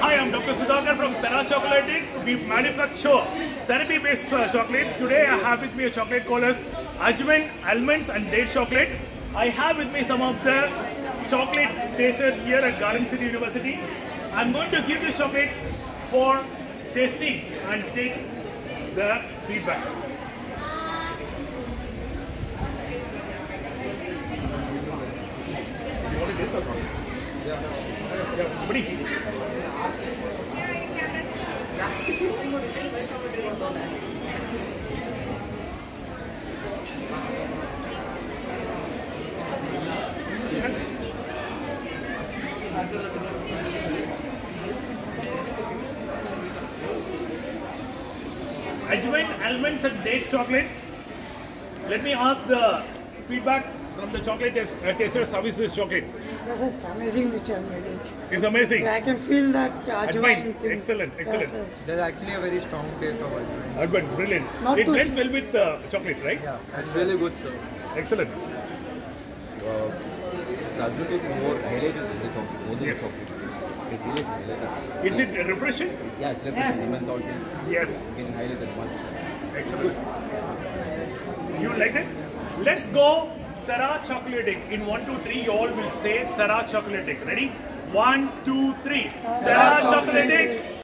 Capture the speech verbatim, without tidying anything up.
Hi, I'm Doctor Sudhakar from Tara Chocolate. We manufacture therapy-based uh, chocolates. Today I have with me a chocolate called as Ajwain, Almonds and Date Chocolate. I have with me some of the chocolate tasters here at Garden City University. I'm going to give this chocolate for tasting and take the feedback. You want to taste or not? Yeah. Yeah, buddy. Ajwain, almonds and date chocolate. Let me ask the feedback from the chocolate taste, uh, taster services chocolate. Yes, it's amazing which I made it. It's amazing. Yeah, I can feel that uh, Ajwain thing. Excellent, excellent. Yes, There's actually a very strong taste of Ajwain. Ajwain, brilliant. Not it too blends well with uh, chocolate, right? Yeah, it's really good, sir. Excellent. Uh, the Ajwain is more highlighted in the chocolate, more than Yes. the chocolate. It really highlighted. Is it refreshing? Yeah, it's Yes. refreshing. Menthol taste. Yes. You can highlight it much. Excellent. You liked it? Let's go Tara Chocolatic. In one, two, three, you all will say Tara Chocolatic. Ready? One, two, three. Tara Chocolatic.